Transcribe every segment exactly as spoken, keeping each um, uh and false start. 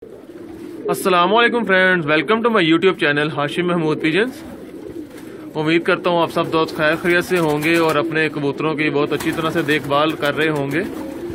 अस्सलाम वालेकुम friends, welcome to my YouTube channel Hashim Mahmood pigeons. उम्मीद करता हूँ आप सब दोस्त खैर खैरियत से होंगे और अपने कबूतरों की बहुत अच्छी तरह से देखभाल कर रहे होंगे।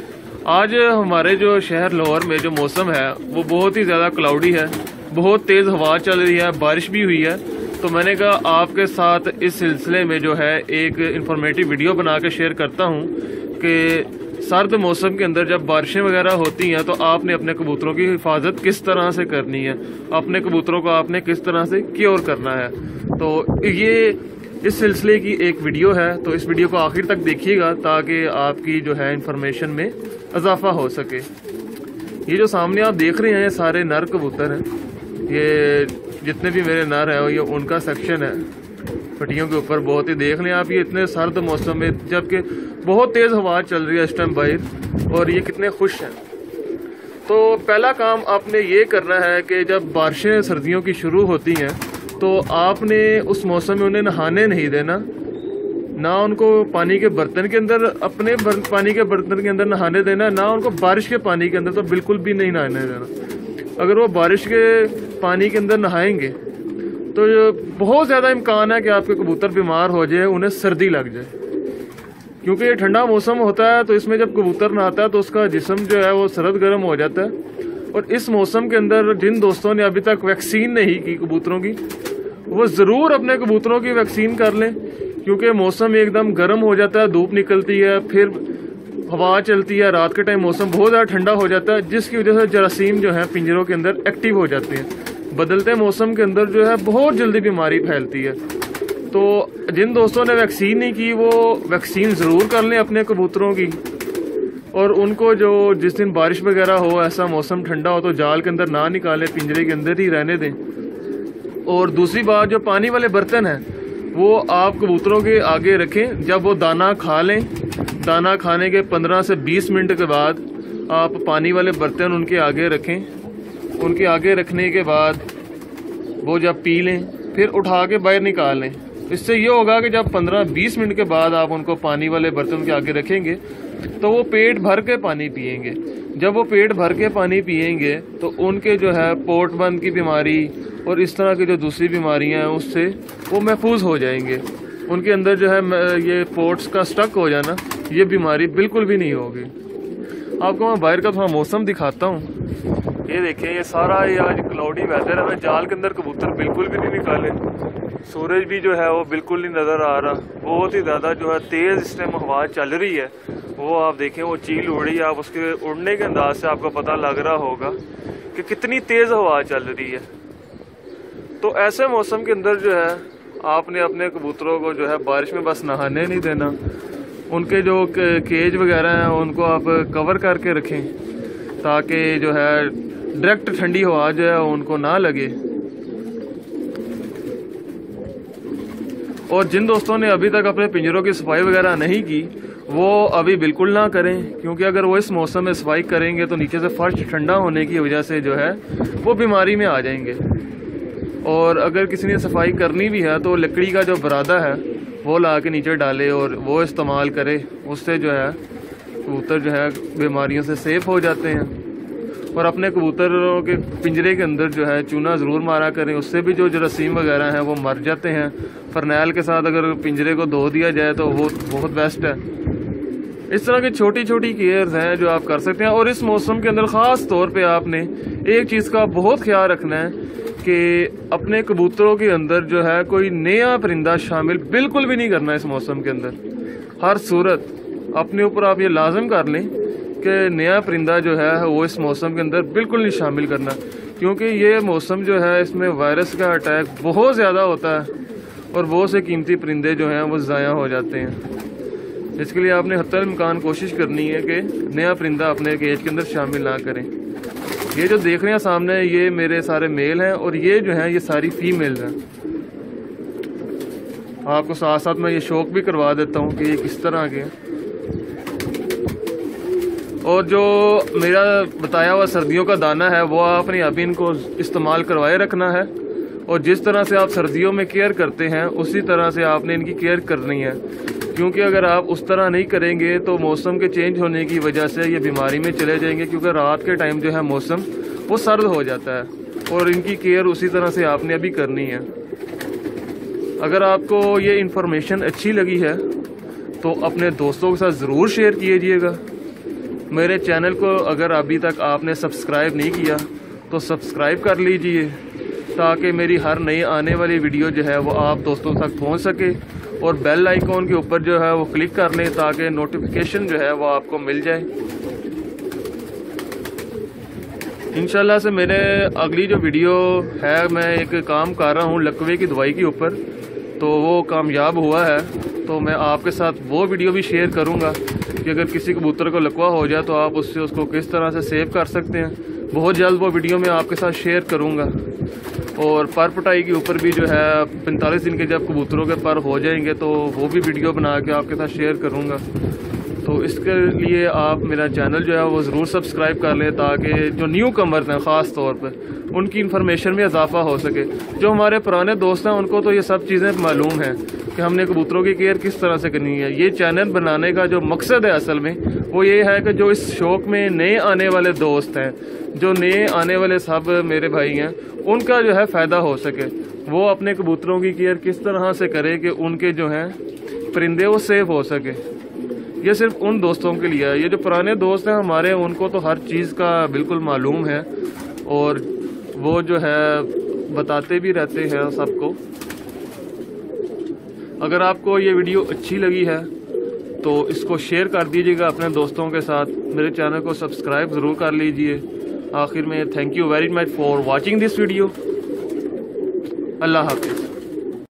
आज हमारे जो शहर लाहौर में जो मौसम है वो बहुत ही ज़्यादा क्लाउडी है, बहुत तेज़ हवा चल रही है, बारिश भी हुई है। तो मैंने कहा आपके साथ इस सिलसिले में जो है एक इन्फॉर्मेटिव वीडियो बना के शेयर करता हूँ कि सर्द मौसम के अंदर जब बारिशें वगैरह होती हैं तो आपने अपने कबूतरों की हिफाजत किस तरह से करनी है, अपने कबूतरों को आपने किस तरह से क्योर करना है। तो ये इस सिलसिले की एक वीडियो है, तो इस वीडियो को आखिर तक देखिएगा ताकि आपकी जो है इंफॉर्मेशन में इजाफा हो सके। ये जो सामने आप देख रहे हैं ये सारे नर कबूतर हैं, ये जितने भी मेरे नर हैं ये उनका सेक्शन है पट्टियों के ऊपर। बहुत ही देख लें आप, ये इतने सर्द मौसम में जबकि बहुत तेज़ हवा चल रही है इस टाइम बाहर, और ये कितने खुश हैं। तो पहला काम आपने ये करना है कि जब बारिशें सर्दियों की शुरू होती हैं तो आपने उस मौसम में उन्हें नहाने नहीं देना, ना उनको पानी के बर्तन के अंदर अपने पानी के बर्तन के अंदर नहाने देना, ना उनको बारिश के पानी के अंदर तो बिल्कुल भी नहीं नहाने देना। अगर वो बारिश के पानी के अंदर नहाएंगे तो बहुत ज़्यादा इम्कान है कि आपके कबूतर बीमार हो जाए, उन्हें सर्दी लग जाए। क्योंकि ये ठंडा मौसम होता है तो इसमें जब कबूतर नहाता है तो उसका जिस्म जो है वो सर्द गर्म हो जाता है। और इस मौसम के अंदर जिन दोस्तों ने अभी तक वैक्सीन नहीं की कबूतरों की, वो ज़रूर अपने कबूतरों की वैक्सीन कर लें, क्योंकि मौसम एकदम गर्म हो जाता है, धूप निकलती है, फिर हवा चलती है, रात के टाइम मौसम बहुत ज़्यादा ठंडा हो जाता है, जिसकी वजह से जरासीम जो है पिंजरों के अंदर एक्टिव हो जाते हैं। बदलते मौसम के अंदर जो है बहुत जल्दी बीमारी फैलती है। तो जिन दोस्तों ने वैक्सीन नहीं की वो वैक्सीन ज़रूर कर लें अपने कबूतरों की, और उनको जो जिस दिन बारिश वगैरह हो, ऐसा मौसम ठंडा हो तो जाल के अंदर ना निकालें, पिंजरे के अंदर ही रहने दें। और दूसरी बात, जो पानी वाले बर्तन हैं वो आप कबूतरों के आगे रखें। जब वो दाना खा लें, दाना खाने के पंद्रह से बीस मिनट के बाद आप पानी वाले बर्तन उनके आगे रखें। उनके आगे रखने के बाद वो जब पी लें फिर उठा के बाहर निकाल लें। इससे ये होगा कि जब पंद्रह बीस मिनट के बाद आप उनको पानी वाले बर्तन के आगे रखेंगे तो वो पेट भर के पानी पिएंगे। जब वो पेट भर के पानी पिएंगे तो उनके जो है पोट बंद की बीमारी और इस तरह की जो दूसरी बीमारियां हैं उससे वो महफूज हो जाएंगे। उनके अंदर जो है ये पोट्स का स्टक हो जाना, ये बीमारी बिल्कुल भी नहीं होगी। आपको मैं बाहर का थोड़ा मौसम दिखाता हूँ। ये देखें, ये सारा ये आज क्लाउडी वेदर है। मैं जाल के अंदर कबूतर बिल्कुल भी नहीं निकाले, सूरज भी जो है वो बिल्कुल नहीं नज़र आ रहा। बहुत ही ज़्यादा जो है तेज़ इस टाइम हवा चल रही है। वो आप देखें, वो चील उड़ रही है, आप उसके उड़ने के अंदाज से आपको पता लग रहा होगा कि कितनी तेज़ हवा चल रही है। तो ऐसे मौसम के अंदर जो है आपने अपने कबूतरों को जो है बारिश में बस नहाने नहीं देना। उनके जो केज वगैरह हैं उनको आप कवर करके रखें ताकि जो है डायरेक्ट ठंडी हवा जो है उनको ना लगे। और जिन दोस्तों ने अभी तक अपने पिंजरों की सफाई वगैरह नहीं की वो अभी बिल्कुल ना करें, क्योंकि अगर वो इस मौसम में सफाई करेंगे तो नीचे से फर्श ठंडा होने की वजह से जो है वो बीमारी में आ जाएंगे। और अगर किसी ने सफाई करनी भी है तो लकड़ी का जो बरादा है वो ला के नीचे डाले और वो इस्तेमाल करे, उससे जो है कबूतर जो है बीमारियों से सेफ हो जाते हैं। और अपने कबूतरों के पिंजरे के अंदर जो है चूना ज़रूर मारा करें, उससे भी जो जरासीम वगैरह हैं वो मर जाते हैं। फरनैल के साथ अगर पिंजरे को धो दिया जाए तो वो बहुत बेस्ट है। इस तरह की छोटी छोटी केयर्स हैं जो आप कर सकते हैं। और इस मौसम के अंदर ख़ास तौर पे आपने एक चीज़ का बहुत ख्याल रखना है कि अपने कबूतरों के अंदर जो है कोई नया परिंदा शामिल बिल्कुल भी नहीं करना। इस मौसम के अंदर हर सूरत अपने ऊपर आप ये लाजम कर लें कि नया परिंदा जो है वो इस मौसम के अंदर बिल्कुल नहीं शामिल करना, क्योंकि ये मौसम जो है इसमें वायरस का अटैक बहुत ज़्यादा होता है और बहुत से कीमती परिंदे जो हैं वो ज़ाया हो जाते हैं। इसके लिए आपने हत्तल इम्कान कोशिश करनी है कि नया परिंदा अपने केज के अंदर शामिल ना करें। ये जो देख रहे हैं सामने ये मेरे सारे मेल हैं और ये जो हैं ये सारी फीमेल्स हैं। आपको साथ साथ मैं ये शौक भी करवा देता हूँ कि ये किस तरह के हैं। और जो मेरा बताया हुआ सर्दियों का दाना है वो आपने अभी इनको इस्तेमाल करवाए रखना है। और जिस तरह से आप सर्दियों में केयर करते हैं उसी तरह से आपने इनकी केयर करनी है, क्योंकि अगर आप उस तरह नहीं करेंगे तो मौसम के चेंज होने की वजह से ये बीमारी में चले जाएंगे। क्योंकि रात के टाइम जो है मौसम वो सर्द हो जाता है, और इनकी केयर उसी तरह से आपने अभी करनी है। अगर आपको ये इन्फॉर्मेशन अच्छी लगी है तो अपने दोस्तों के साथ ज़रूर शेयर कीजिएगा। मेरे चैनल को अगर अभी तक आपने सब्सक्राइब नहीं किया तो सब्सक्राइब कर लीजिए, ताकि मेरी हर नई आने वाली वीडियो जो है वो आप दोस्तों तक पहुंच सके, और बेल आइकॉन के ऊपर जो है वो क्लिक कर लें ताकि नोटिफिकेशन जो है वो आपको मिल जाए। इंशाल्लाह से मेरे अगली जो वीडियो है, मैं एक काम कर रहा हूँ लकवे की दवाई के ऊपर, तो वो कामयाब हुआ है, तो मैं आपके साथ वो वीडियो भी शेयर करूँगा कि अगर किसी कबूतर को लकवा हो जाए तो आप उससे उसको किस तरह से सेव कर सकते हैं। बहुत जल्द वो वीडियो मैं आपके साथ शेयर करूँगा। और पर पटाई के ऊपर भी जो है पैंतालीस दिन के जब कबूतरों के पर हो जाएंगे तो वो भी वीडियो बना के आपके साथ शेयर करूँगा। तो इसके लिए आप मेरा चैनल जो है वो ज़रूर सब्सक्राइब कर लें, ताकि जो न्यू कमर्स हैं ख़ास तौर पर उनकी इन्फॉर्मेशन में इजाफा हो सके। जो हमारे पुराने दोस्त हैं उनको तो ये सब चीज़ें मालूम हैं कि हमने कबूतरों की केयर किस तरह से करनी है। ये चैनल बनाने का जो मकसद है असल में वो ये है कि जो इस शौक़ में नए आने वाले दोस्त हैं, जो नए आने वाले सब मेरे भाई हैं, उनका जो है फ़ायदा हो सके। वो अपने कबूतरों की केयर किस तरह से करें कि उनके जो हैं परिंदे वो सेफ हो सके। ये सिर्फ उन दोस्तों के लिए है। ये जो पुराने दोस्त हैं हमारे, उनको तो हर चीज़ का बिल्कुल मालूम है और वो जो है बताते भी रहते हैं सबको। अगर आपको ये वीडियो अच्छी लगी है तो इसको शेयर कर दीजिएगा अपने दोस्तों के साथ। मेरे चैनल को सब्सक्राइब ज़रूर कर लीजिए। आखिर में thank you very much for watching this video. अल्लाह हाफ़िज़।